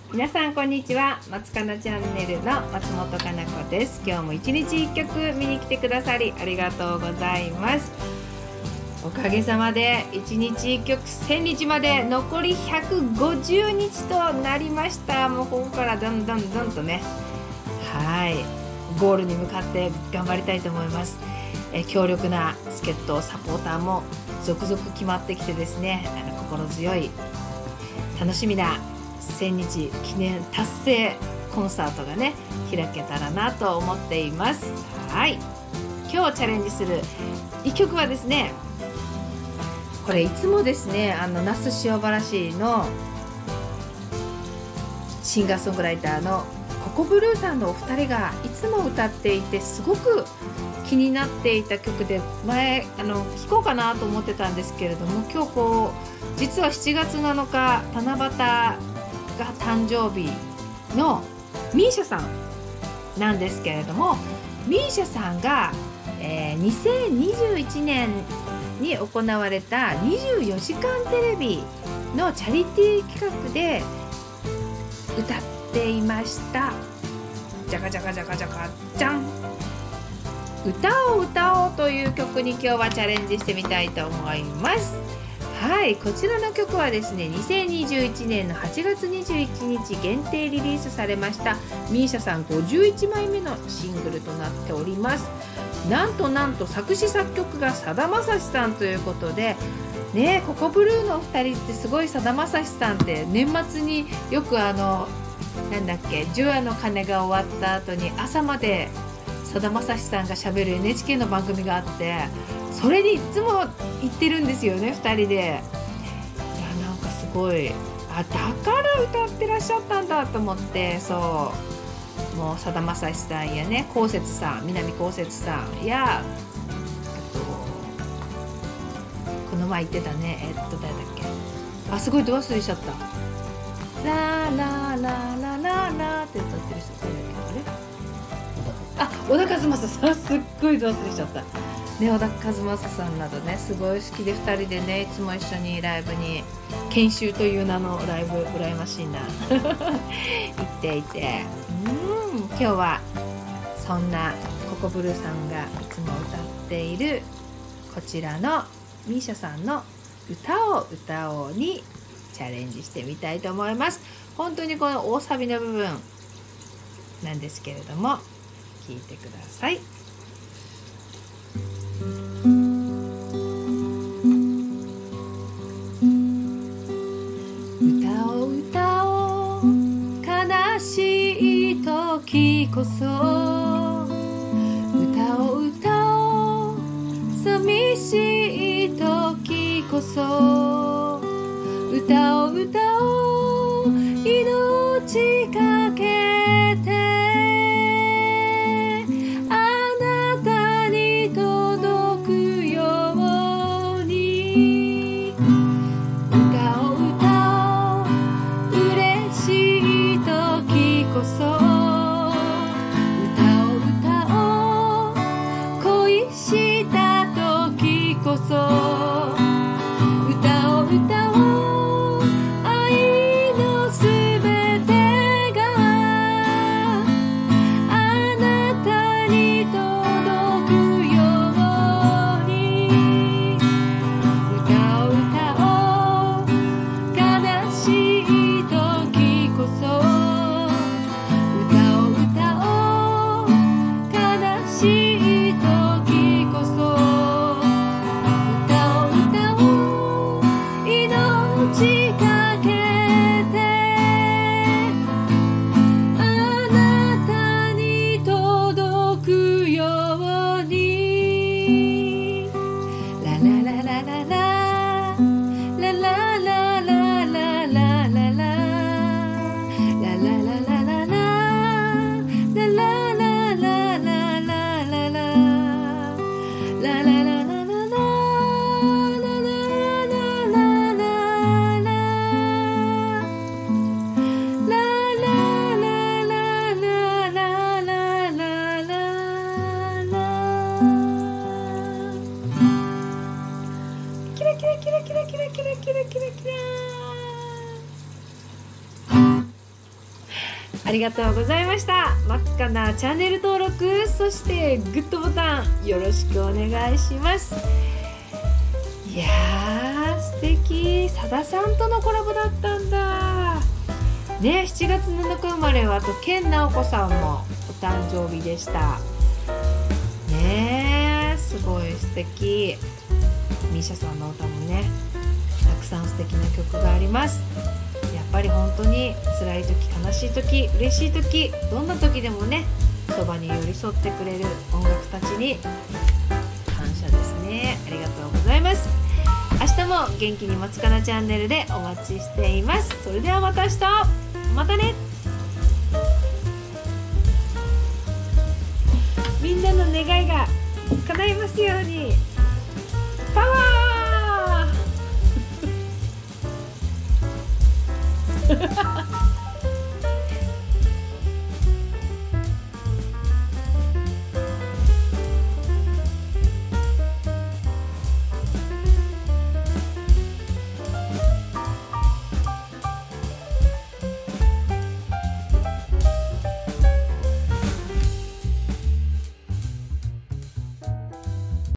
皆さんこんにちは。松かなチャンネルの松本かな子です。今日も一日一曲見に来てくださりありがとうございます。おかげさまで一日一曲1000日まで残り150日となりました。もうここからどんどんとね、ゴールに向かって頑張りたいと思います。強力な助っ人サポーターも続々決まってきてですね、心強い楽しみな1000日記念達成コンサートがね開けたらなと思っています。今日チャレンジする1曲はですね、これいつもですね那須塩原市のシンガーソングライターのココブルーさんのお二人がいつも歌っていてすごく気になっていた曲で、前聴こうかなと思ってたんですけれども、今日実は7月7日七夕が誕生日のミーシャさんなんですけれども、ミーシャさんが、2021年に行われた24時間テレビのチャリティー企画で歌っていました。じゃかじゃかじゃかじゃかじゃん、歌を歌おうという曲に今日はチャレンジしてみたいと思います。こちらの曲はですね、2021年の8月21日限定リリースされましたミーシャさん51枚目のシングルとなっております。なんと作詞作曲がさだまさしさんということでね、ココブルーのお二人ってすごい。さだまさしさんって年末によくなんだっけ、除夜の鐘が終わった後に朝までさだまさしさんがしゃべる NHK の番組があって、それにいつも行ってるんですよね、2人で。いや、なんかすごい、だから歌ってらっしゃったんだと思って、もうさだまさしさんやね、こうせつさん、南こうせつさんや、この前言ってたね、誰だっけ、すごいど忘れしちゃった。ラーラーラーラーラーラーって歌ってる人誰だっけ、小田和正さん、すっごいど忘れしちゃったね。小田和正さんなどね、すごい好きで2人でね、いつも一緒にライブに、研修という名のライブ、羨ましいな行っていて、今日はそんなココブルーさんがいつも歌っているこちらのミーシャさんの歌を歌おうにチャレンジしてみたいと思います。本当にこの大サビの部分なんですけれども、聞いてください。歌を歌おう、悲しい時こそ。歌を歌おう、寂しい時こそ。歌を歌おう、命かけて歌を歌おう、愛のすべてがありがとうございました。マツカナチャンネル登録、そしてグッドボタンよろしくお願いします。いやー素敵、さださんとのコラボだったんだね。7月7日生まれはあと健直子さんもお誕生日でしたね。すごい素敵。ミーシャさんの歌もねたくさん素敵な曲があります。やっぱり本当に辛い時、悲しい時、嬉しい時、どんな時でもねそばに寄り添ってくれる音楽たちに感謝ですね。ありがとうございます。明日も元気にマツカナチャンネルでお待ちしています。それではまた明日、またね。みんなの願いが叶いますように。パワー